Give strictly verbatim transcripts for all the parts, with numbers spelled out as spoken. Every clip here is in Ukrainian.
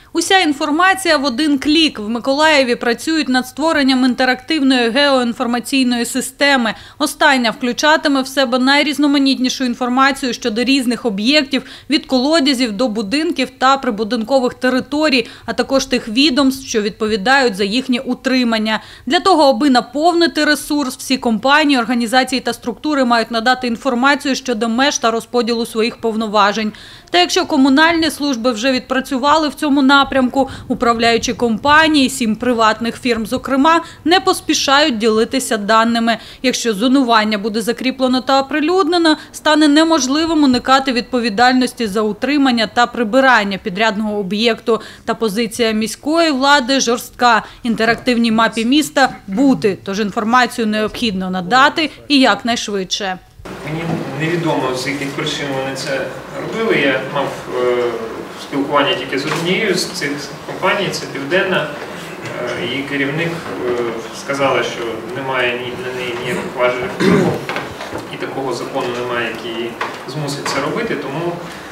Уся інформація в один клік. В Миколаєві працюють над створенням інтерактивної геоінформаційної системи. Остання включатиме в себе найрізноманітнішу інформацію щодо різних об'єктів, від колодязів до будинків та прибудинкових територій, а також тих відомств, що відповідають за їхнє утримання. Для того, аби наповнити ресурс, всі компанії, організації та структури мають надати інформацію щодо меж та розподілу своїх повноважень. Та якщо комунальні служби вже відпрацювали в цьому напрямку, управляючі компанії, сім приватних фірм, зокрема, не поспішають ділитися даними. Якщо зонування буде закріплено та оприлюднено, стане неможливим уникати відповідальності за утримання та прибирання підрядного об'єкту. Та позиція міської влади жорстка. Інтерактивній мапі міста бути, тож інформацію необхідно надати і якнайшвидше. Мені невідомо, з яких причин вони це робили. Я мав е, спілкування тільки з однією з цих компаній, це Південна. Е, її керівник е, сказала, що немає ні, на неї ніяких важелів впливу, і такого закону немає, який змусить це робити, тому,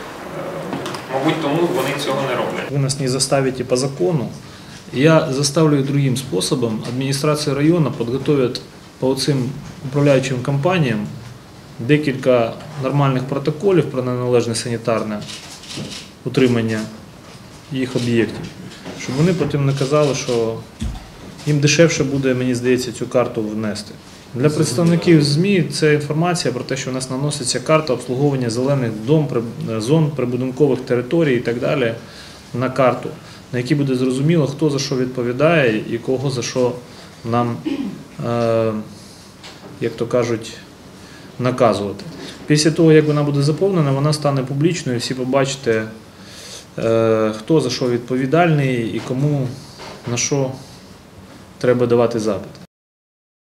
е, мабуть, тому вони цього не роблять. Ви нас не заставите по закону. Я заставлю другим способом. Адміністрація району підготовить по цим управляючим компаніям декілька нормальних протоколів про неналежне санітарне утримання їх об'єктів, щоб вони потім не казали, що їм дешевше буде, мені здається, цю карту внести. Для представників ЗМІ це інформація про те, що у нас наноситься карта обслуговування зелених зон, прибудинкових територій і так далі на карту, на якій буде зрозуміло, хто за що відповідає і кого за що нам, е, як то кажуть, наказувати. Після того, як вона буде заповнена, вона стане публічною, всі побачите, хто за що відповідальний і кому на що треба давати запит.